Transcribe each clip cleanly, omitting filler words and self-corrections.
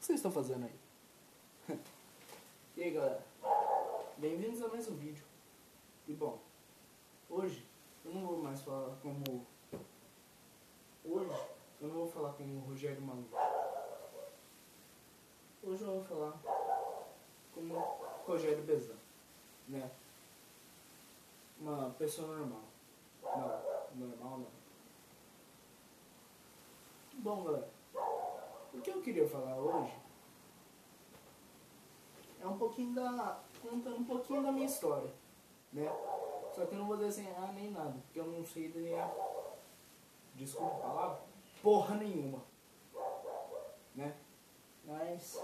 que vocês estão fazendo aí? E aí, galera? Bem-vindos a mais um vídeo. E bom, hoje eu não vou mais falar como... Hoje eu não vou falar como o Rogério Maluco. Hoje eu vou falar como o Rogério Bezan, né? Uma pessoa normal. Não, normal não. Bom, galera, o que eu queria falar hoje é contando um pouquinho da minha história, né? Só que eu não vou desenhar nem nada, porque eu não sei desenhar, desculpa a palavra, porra nenhuma, né? Mas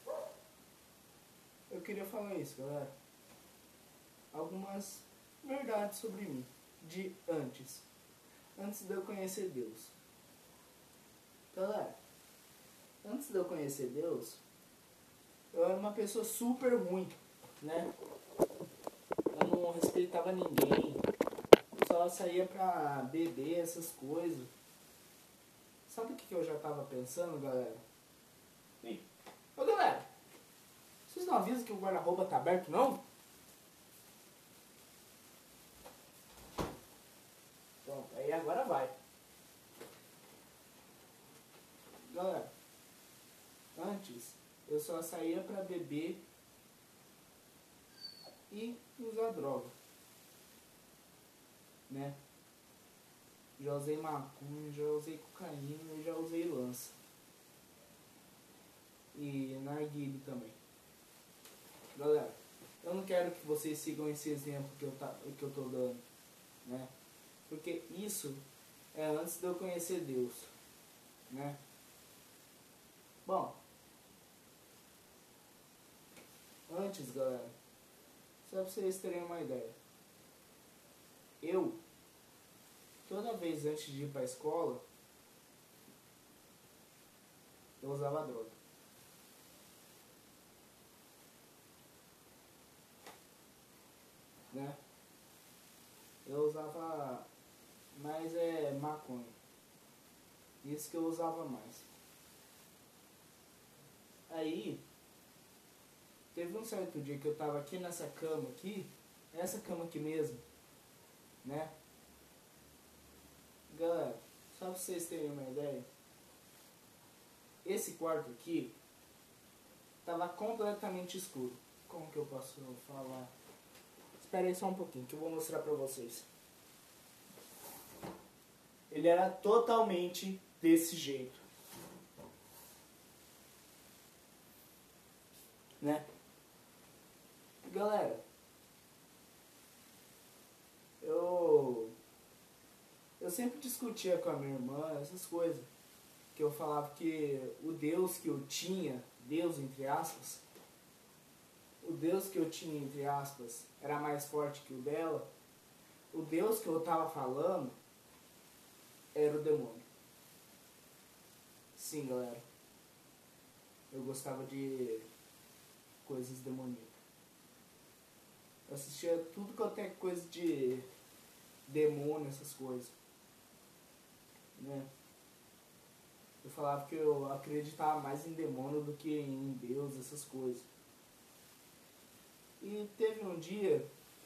eu queria falar isso, galera. Algumas verdades sobre mim, de antes de eu conhecer Deus. Galera, antes de eu conhecer Deus, eu era uma pessoa super ruim, né? Eu não respeitava ninguém, só saía pra beber, essas coisas. Sabe o que eu já tava pensando, galera? Ô, galera, vocês não avisam que o guarda-roupa tá aberto, não? Pronto, aí agora vai. Galera, antes eu só saía pra beber e usar droga, né? Já usei maconha, já usei cocaína, já usei lança. E narguilé também. Galera, eu não quero que vocês sigam esse exemplo que eu tô dando, né? Porque isso é antes de eu conhecer Deus, né? Bom, antes, galera, só pra vocês terem uma ideia, eu, toda vez antes de ir pra escola, eu usava droga. Né? Eu usava mais maconha. Isso que eu usava mais. Aí, teve um certo dia que eu tava aqui nessa cama aqui, essa cama aqui mesmo, né? Galera, só pra vocês terem uma ideia, esse quarto aqui tava completamente escuro. Como que eu posso falar? Espera aí só um pouquinho que eu vou mostrar pra vocês. Ele era totalmente desse jeito, né? Galera, eu sempre discutia com a minha irmã essas coisas. Que eu falava que o Deus que eu tinha, Deus entre aspas, o Deus que eu tinha entre aspas era mais forte que o dela. O Deus que eu tava falando era o demônio. Sim, galera. Eu gostava de coisas demoníacas. Eu assistia tudo quanto é coisa de demônio, essas coisas, né? Eu falava que eu acreditava mais em demônio do que em Deus, essas coisas. E teve um dia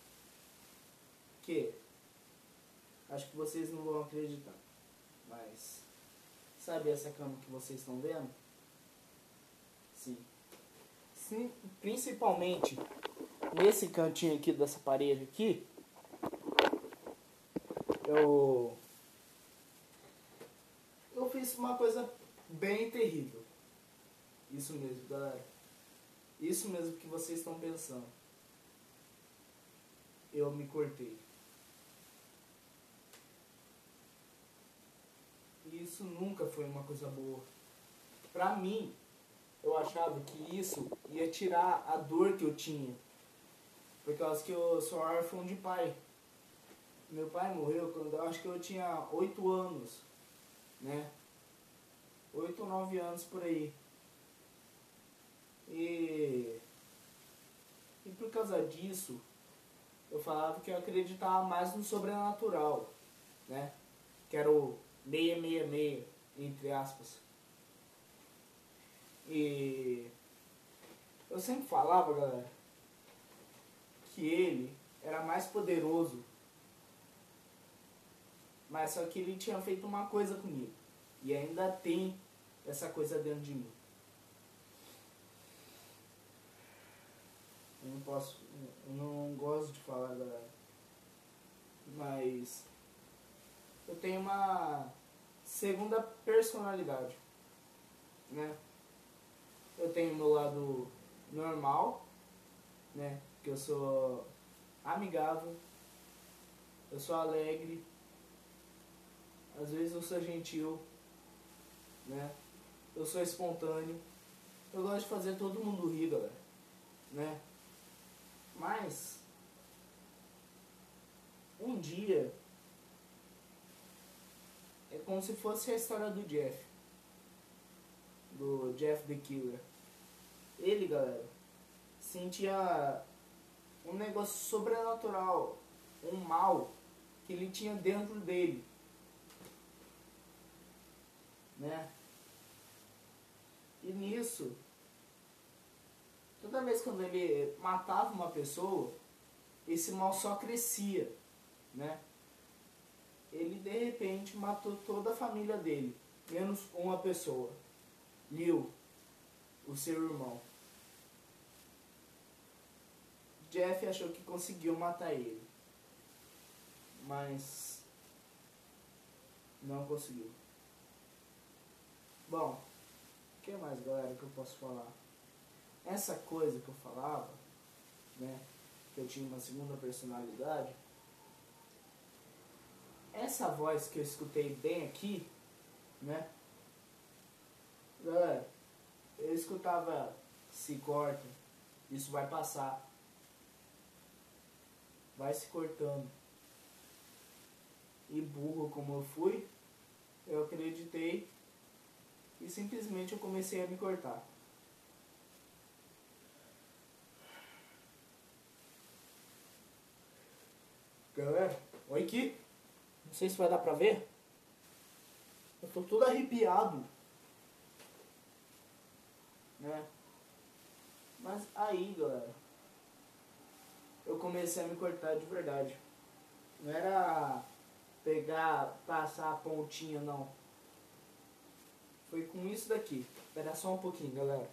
que, acho que vocês não vão acreditar, mas sabe essa cama que vocês estão vendo? Sim. Sim, principalmente nesse cantinho aqui dessa parede aqui, eu fiz uma coisa bem terrível. Isso mesmo, galera. Isso mesmo que vocês estão pensando. Eu me cortei. E isso nunca foi uma coisa boa. Pra mim, eu achava que isso ia tirar a dor que eu tinha. Por causa que eu sou órfão de pai. Meu pai morreu quando eu acho que eu tinha 8 anos, né? 8 ou 9 anos por aí. E por causa disso, eu falava que eu acreditava mais no sobrenatural, né? Que era o 666, entre aspas. E eu sempre falava, galera, que ele era mais poderoso, mas só que ele tinha feito uma coisa comigo. E ainda tem essa coisa dentro de mim. Eu não gosto de falar, galera, mas eu tenho uma segunda personalidade, né? Eu tenho meu lado normal, né? Que eu sou amigável, eu sou alegre, às vezes eu sou gentil, né? Eu sou espontâneo, eu gosto de fazer todo mundo rir, galera, né? Mas um dia é como se fosse a história do Jeff the Killer. Ele, galera, sentia um negócio sobrenatural, um mal que ele tinha dentro dele, né? E nisso, toda vez quando ele matava uma pessoa, esse mal só crescia, né? Ele de repente matou toda a família dele, menos uma pessoa, Leo, o seu irmão. Jeff achou que conseguiu matar ele, mas não conseguiu. Bom, o que mais, galera, que eu posso falar? Essa coisa que eu falava, né, que eu tinha uma segunda personalidade, essa voz que eu escutei bem aqui, né, galera, eu escutava: se corta, isso vai passar, vai se cortando. E burro como eu fui, eu acreditei e simplesmente eu comecei a me cortar. Galera, olha aqui. Não sei se vai dar pra ver. Eu tô todo arrepiado, né? Mas aí, galera, eu comecei a me cortar de verdade. Não era pegar, passar a pontinha, não. Foi com isso daqui. Espera só um pouquinho, galera.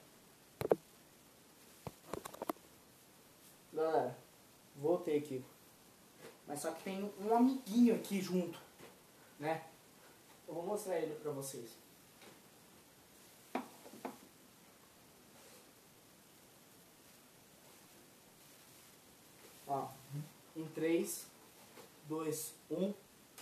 Galera, voltei aqui. Mas só que tem um amiguinho aqui junto, né? Eu vou mostrar ele pra vocês. Ó, em 3, 2, 1.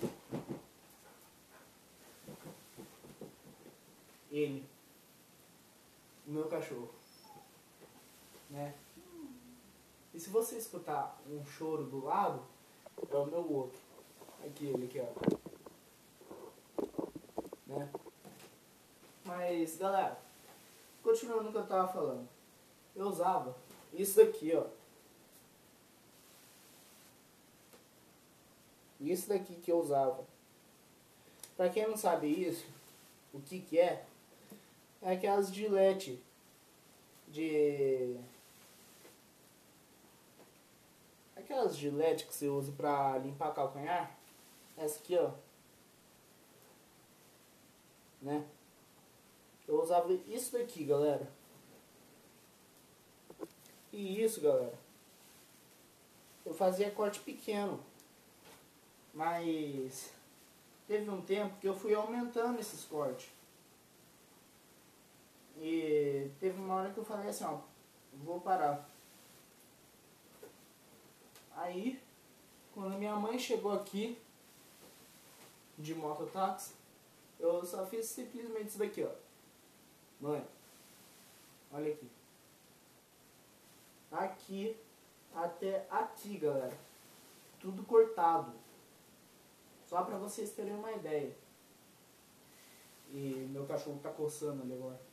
Ele, o meu cachorro, né? E se você escutar um choro do lado, é o meu outro. Aqui ele, aqui, ó. Né? Mas, galera, continuando o que eu tava falando. Eu usava isso daqui, ó. Isso daqui que eu usava. Pra quem não sabe isso, o que que é? É aquelas Gillette de... Aquelas Gillette que você usa pra limpar calcanhar. Essa aqui, ó. Né? Eu usava isso daqui, galera. E isso, galera, eu fazia corte pequeno. Mas teve um tempo que eu fui aumentando esses cortes. E teve uma hora que eu falei assim, ó, vou parar. Aí, quando minha mãe chegou aqui de mototáxi, eu só fiz simplesmente isso daqui, ó. Mãe, olha aqui. Aqui até aqui, galera. Tudo cortado. Só pra vocês terem uma ideia. E meu cachorro tá coçando ali agora.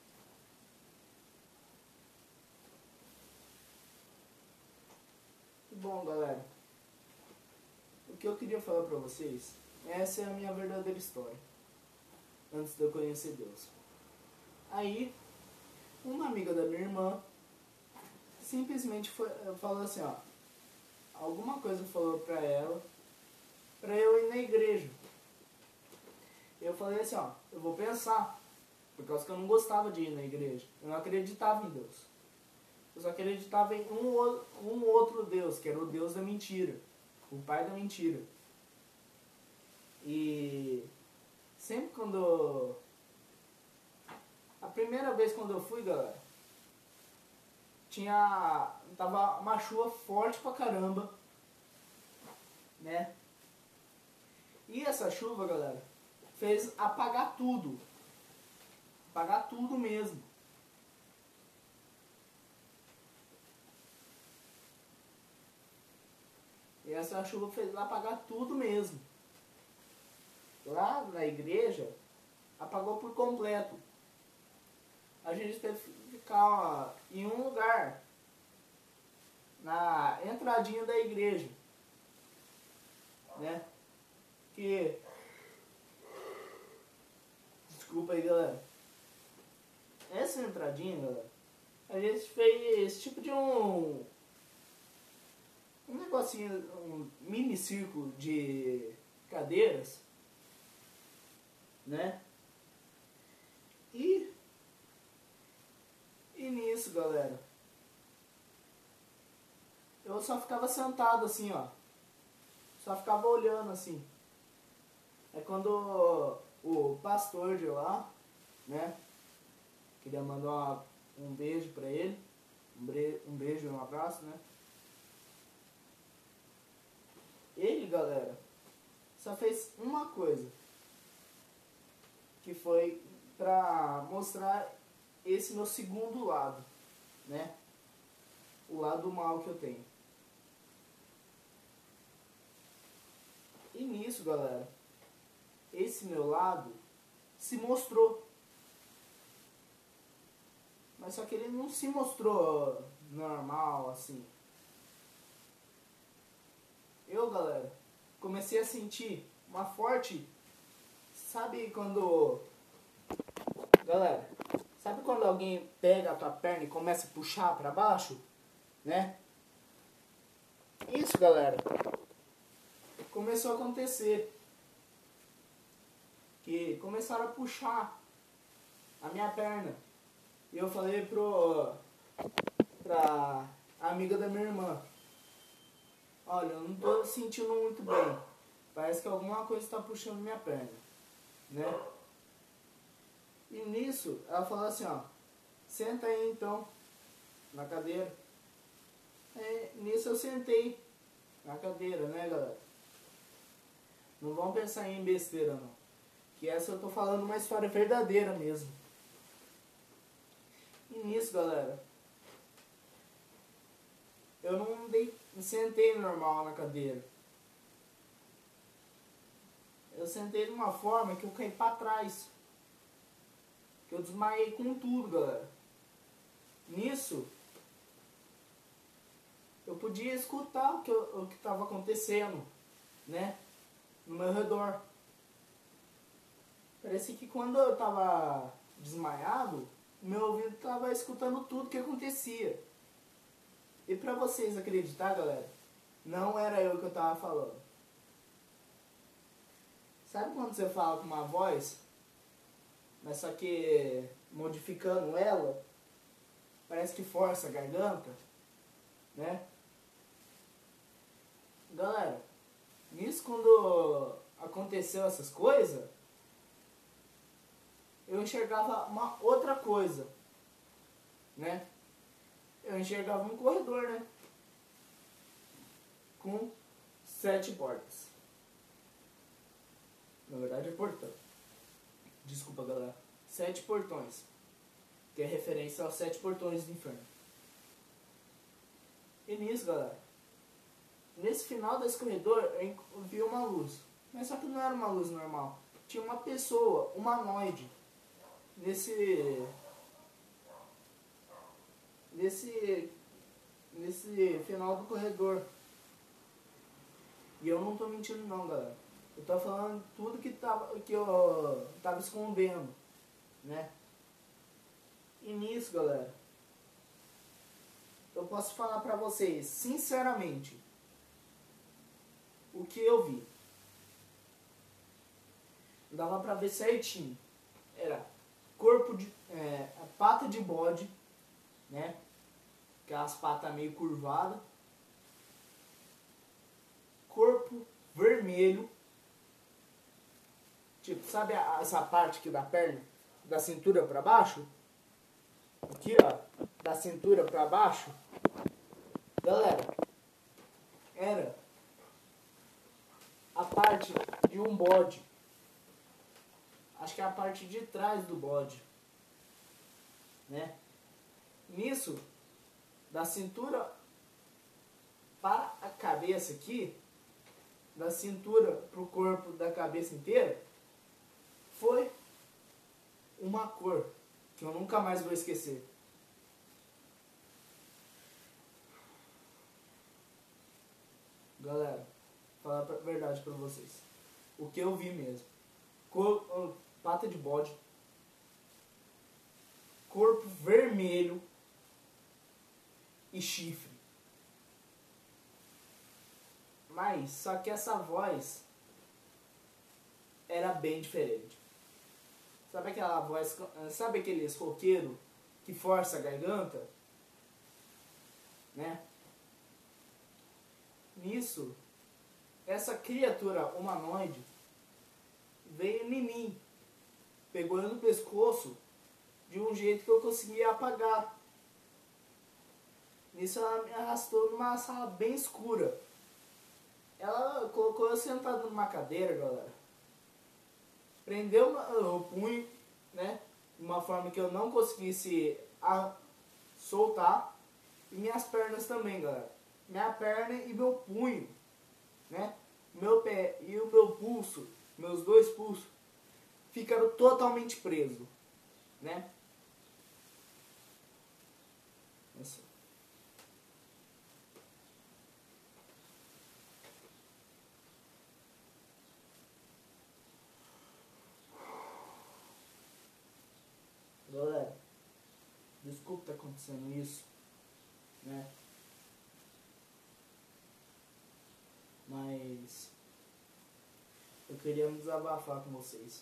Bom, galera, o que eu queria falar pra vocês, essa é a minha verdadeira história, antes de eu conhecer Deus. Aí, uma amiga da minha irmã simplesmente falou assim, ó, alguma coisa falou pra ela, pra eu ir na igreja. Eu falei assim, ó, eu vou pensar, por causa que eu não gostava de ir na igreja, eu não acreditava em Deus. Eu só acreditava em um outro Deus, que era o Deus da mentira, o pai da mentira. E sempre quando... A primeira vez quando eu fui, galera, tava uma chuva forte pra caramba, né? E essa chuva, galera, fez apagar tudo. Apagar tudo mesmo. E essa chuva fez apagar tudo mesmo. Lá na igreja, apagou por completo. A gente teve que ficar em um lugar, na entradinha da igreja, né? Que... Desculpa aí, galera. Essa entradinha, galera, a gente fez tipo de um negocinho, um mini círculo de cadeiras, né? E nisso, galera, eu só ficava sentado assim, ó. Só ficava olhando assim. É quando o pastor de lá, né? Queria mandar um beijo pra ele. Um beijo e um abraço, né? Ele, galera, só fez uma coisa. Que foi pra mostrar esse meu segundo lado, né? O lado mal que eu tenho. E nisso, galera, esse meu lado se mostrou. Mas só que ele não se mostrou normal, assim. Eu, galera, comecei a sentir uma forte... Sabe quando... Galera, sabe quando alguém pega a tua perna e começa a puxar pra baixo? Né? Isso, galera, começou a acontecer. Que começaram a puxar a minha perna. E eu falei pra amiga da minha irmã: olha, eu não tô sentindo muito bem. Parece que alguma coisa está puxando minha perna, né? E nisso, ela falou assim, ó, senta aí então, na cadeira. Nisso eu sentei na cadeira, né, galera? Não vão pensar em besteira, não. Que essa eu tô falando uma história verdadeira mesmo. E nisso, galera, eu não sentei normal na cadeira. Eu sentei de uma forma que eu caí pra trás. Que eu desmaiei com tudo, galera. Nisso, eu podia escutar o que estava acontecendo, né? No meu redor. Parecia que quando eu tava desmaiado, meu ouvido tava escutando tudo que acontecia. E pra vocês acreditar, galera, não era eu que eu tava falando. Sabe quando você fala com uma voz, mas só que modificando ela, parece que força a garganta, né? Galera, nisso quando aconteceu essas coisas, eu enxergava uma outra coisa, né? Eu enxergava um corredor, né? Com 7 portas. Na verdade é portão. Desculpa, galera. 7 portões. Que é referência aos 7 portões do inferno. E nisso, galera, nesse final desse corredor, eu vi uma luz. Mas só que não era uma luz normal. Tinha uma pessoa, humanoide, nesse final do corredor. E eu não tô mentindo não, galera. Eu tô falando tudo que eu tava escondendo, né? E nisso, galera, eu posso falar pra vocês, sinceramente, o que eu vi. Dava pra ver certinho. Era corpo de... a pata de bode, né? Aquelas patas meio curvadas. Corpo vermelho. Tipo, sabe essa parte aqui da perna? Da cintura pra baixo? Aqui, ó. Da cintura pra baixo. Galera, era a parte de um bode. Acho que é a parte de trás do bode, né? Nisso, da cintura para a cabeça aqui, da cintura pro corpo da cabeça inteira, foi uma cor que eu nunca mais vou esquecer. Galera, falar a verdade pra vocês. O que eu vi mesmo. Pata de bode. Corpo vermelho. E chifre. Mas, só que essa voz era bem diferente. Sabe aquela voz, sabe aqueles roqueiros que força a garganta? Né? Nisso, essa criatura humanoide veio em mim, pegou eu no pescoço de um jeito que eu conseguia apagar. Nisso ela me arrastou numa sala bem escura. Ela colocou eu sentado numa cadeira, galera. Prendeu o punho, né? De uma forma que eu não conseguisse soltar. E minhas pernas também, galera. Minha perna e meu punho, né? Meu pé e o meu pulso, meus dois pulsos, ficaram totalmente presos, né? Assim. Galera, desculpa tá acontecendo isso, né? Mas eu queria me desabafar com vocês.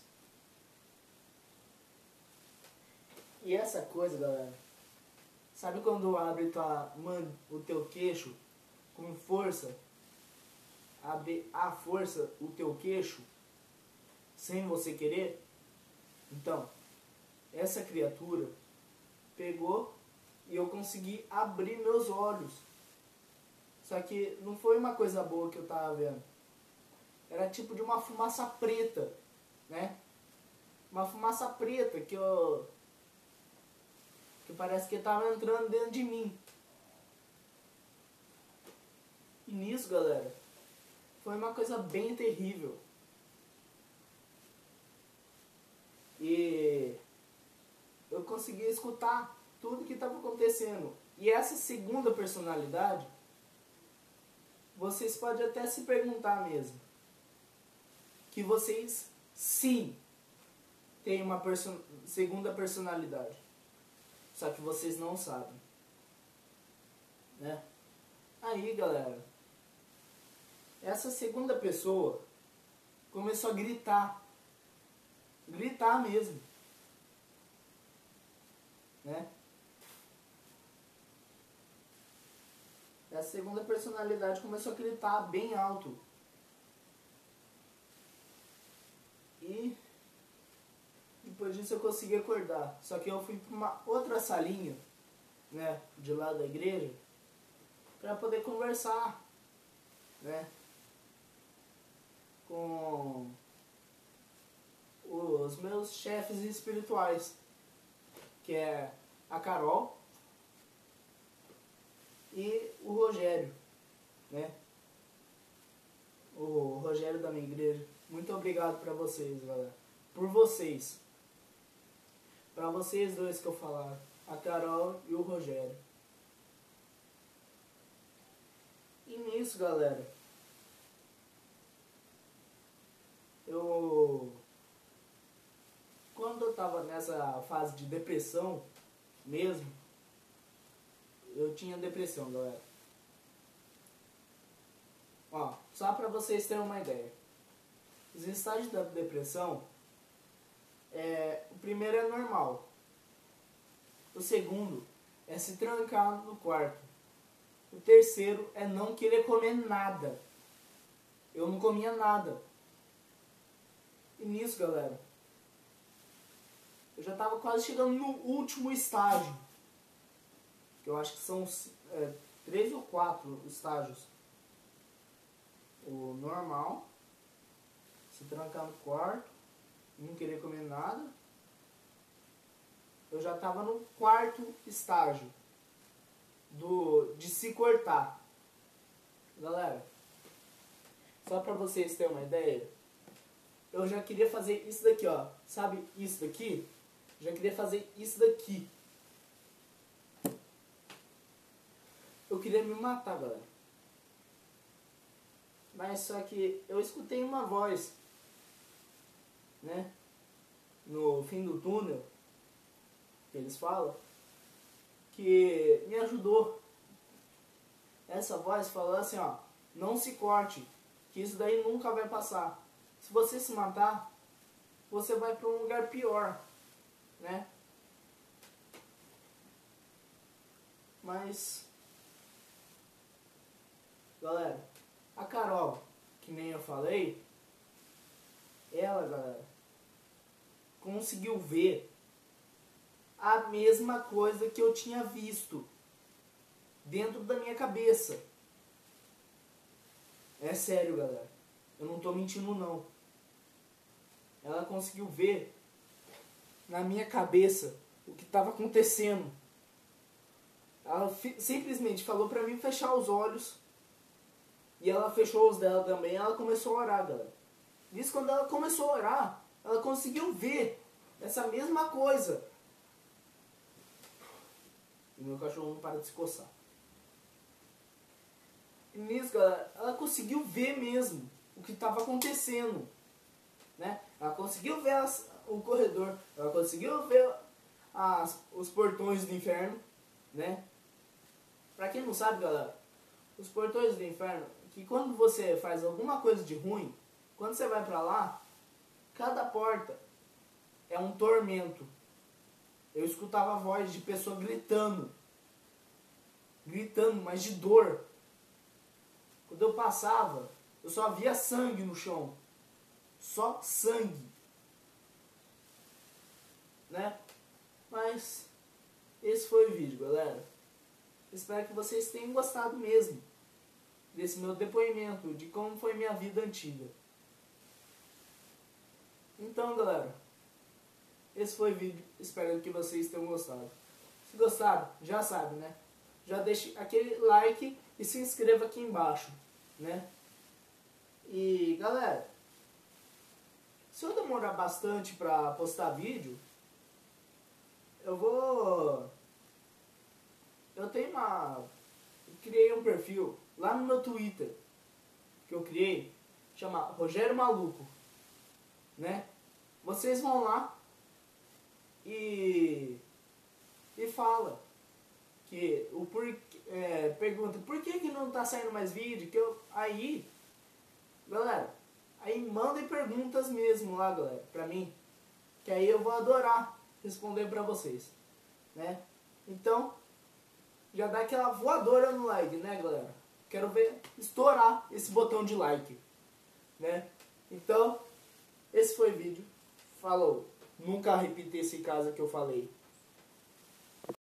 E essa coisa, galera, sabe quando abre o teu queixo com força, abre a força o teu queixo sem você querer? Então, essa criatura pegou e eu consegui abrir meus olhos. Só que não foi uma coisa boa que eu tava vendo. Era tipo de uma fumaça preta, né? Uma fumaça preta que parece que tava entrando dentro de mim. E nisso, galera, foi uma coisa bem terrível. E eu consegui escutar tudo que estava acontecendo. E essa segunda personalidade, vocês podem até se perguntar mesmo. Que vocês, sim, têm uma segunda personalidade. Só que vocês não sabem. Né? Aí, galera, essa segunda pessoa começou a gritar. Gritar mesmo. Né? A segunda personalidade começou a gritar bem alto. E depois disso eu consegui acordar. Só que eu fui para uma outra salinha, né, de lá da igreja, para poder conversar, né, com os meus chefes espirituais, que é a Carol e o Rogério, né? O Rogério da minha igreja. Muito obrigado pra vocês, galera. Por vocês. Pra vocês dois que eu falar. A Carol e o Rogério. E nisso, galera, quando eu tava nessa fase de depressão, mesmo, eu tinha depressão, galera. Ó, só pra vocês terem uma ideia. Os estágios da depressão, o primeiro é normal. O segundo é se trancar no quarto. O terceiro é não querer comer nada. Eu não comia nada. E nisso, galera, eu já tava quase chegando no último estágio. Que eu acho que são 3 ou 4 estágios. O normal, se trancar no quarto, não querer comer nada. Eu já tava no 4º estágio de se cortar. Galera, só pra vocês terem uma ideia, eu já queria fazer isso daqui, ó. Sabe isso daqui? Já queria fazer isso daqui. Eu queria me matar, galera. Mas só que eu escutei uma voz, né? No fim do túnel, que eles falam, que me ajudou. Essa voz falou assim, ó: não se corte, que isso daí nunca vai passar. Se você se matar, você vai para um lugar pior, né? Mas, galera, a Carol, que nem eu falei, ela, galera, conseguiu ver a mesma coisa que eu tinha visto dentro da minha cabeça. É sério, galera. Eu não tô mentindo, não. Ela conseguiu ver na minha cabeça o que estava acontecendo. Ela simplesmente falou pra mim fechar os olhos. E ela fechou os dela também. Ela começou a orar, galera. Isso, quando ela começou a orar, ela conseguiu ver essa mesma coisa. E meu cachorro não para de se coçar. E nisso, galera, ela conseguiu ver mesmo o que estava acontecendo, né? Ela conseguiu ver o corredor, ela conseguiu ver os portões do inferno, né? Pra quem não sabe, galera, os portões do inferno, que quando você faz alguma coisa de ruim, quando você vai pra lá, cada porta é um tormento. Eu escutava a voz de pessoa gritando, mas de dor. Quando eu passava, eu só via sangue no chão. Só sangue. Né? Mas esse foi o vídeo, galera. Espero que vocês tenham gostado mesmo desse meu depoimento, de como foi minha vida antiga. Então, galera, esse foi o vídeo. Espero que vocês tenham gostado. Se gostaram, já sabe, né? Já deixe aquele like e se inscreva aqui embaixo, né? E, galera, se eu demorar bastante pra postar vídeo, eu criei um perfil lá no meu Twitter, que eu criei, chama Rogério Maluco, né? Vocês vão lá e fala que pergunta por que não tá saindo mais vídeo, aí, galera, aí mandem perguntas mesmo lá, galera, pra mim, que aí eu vou adorar responder pra vocês, né? Então, já dá aquela voadora no like, né, galera? Quero ver estourar esse botão de like, né? Então, esse foi o vídeo. Falou. Nunca repita esse caso que eu falei.